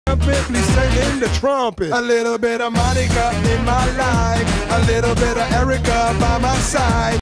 Bentley singing the trumpet. A little bit of Monica in my life, a little bit of Erica by my side.